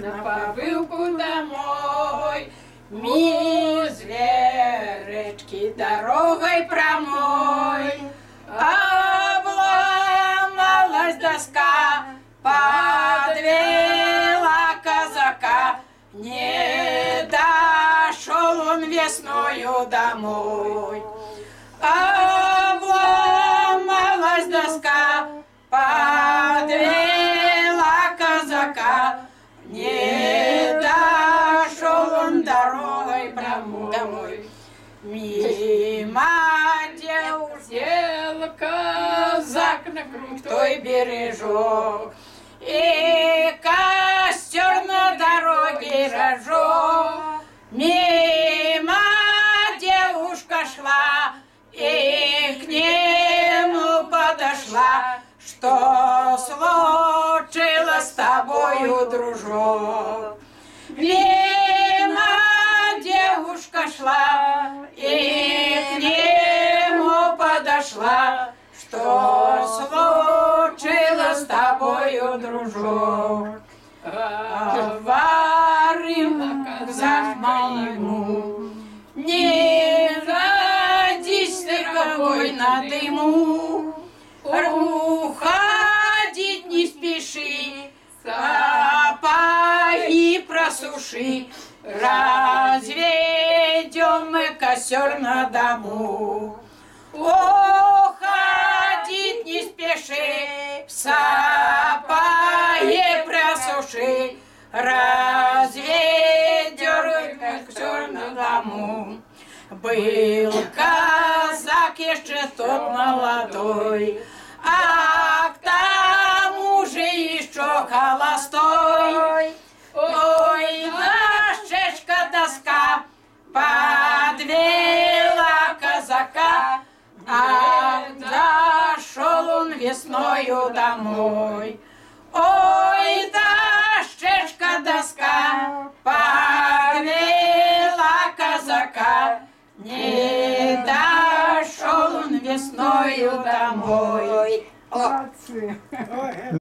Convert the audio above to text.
на повылку домой. Мизверечки дорогой промой. Обломалась доска, подвела казака. Не дошел он весною домой. Обломалась доска, подвела казака. Не дошел он дорогой домой. Мимо сел казак на крутой бережок, и костер на дороге разжег. Мимо девушка шла, и к нему подошла. Что случилось с тобою, дружок? Мимо девушка шла, и к нему подошла. Что случилось с тобою, дружок? Говорим казак моему, не родись ты какой на дыму. Уходить не спеши, сапоги просуши. Разведем мы костер на дому. Уходить не спеши, сапоги просуши. Разведем костер на дому. Был казак еще тот молодой, а к тому же еще холостой. Ой, дощечка доска подвела казака, а дошел он весною домой. Ой, дощечка доска подвела казака, не дошел он весною домой.